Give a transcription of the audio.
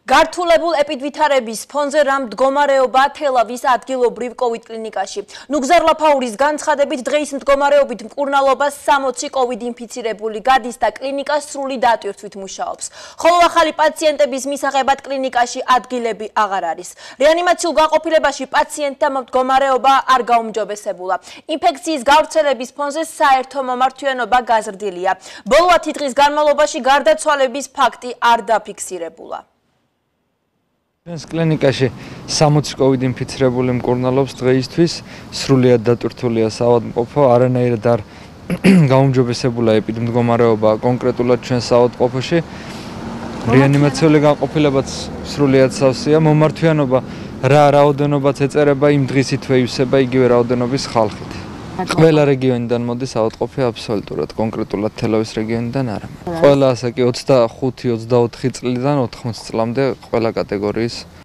გართულებულ ეპიდვითარების ფონზე რა მდგომარეობაა თელავის ადგილობრივ კოვიდ კლინიკაში. ნუგზარ ლაფაურის განცხადებით დღეის მდგომარეობით მკურნალობას 60 კოვიდ ინფიცირებული გადის და კლინიკა სრული დატვირთვით მუშაობს. ხოლო ახალი პაციენტების მისაღებად კლინიკაში ადგილები აღარ არის. რეანიმაციულ გაყოფილებაში პაციენტთა მდგომარეობა არ გაუმჯობესებულა. ინფექციის გავრცელების ფონზე საერთო მომართვიანობა გაზრდილია. ბოლო 10 დღის განმავლობაში გარდაცვალების ფაქტი არ დაფიქსირებულა. ჩვენს კლინიკაში 60 კოვიდ ინფიცირებული მკურნალობს დღეისთვის სრულიად დატვირთულია საავადმყოფო, არანაირად არ გაუმჯობესებულა ეპიდემიოლოგიურობა კონკრეტულად ჩვენს საავადმყოფოში. რეანიმაციული გაყოფილებაც სრულიად სავსეა, მომართვიანობა რა რაოდენობაც ეწერება იმ დღისითვე ივსება იგივე რაოდენობის ხალხით. ყველა რეგიონიდან მოდის საავადმყოფო აბსოლუტურად, კონკრეტულად თელავის რეგიონიდან არა. ყველა ასაკი 25-24 წლიდან 80 წლამდე ყველა კატეგორიის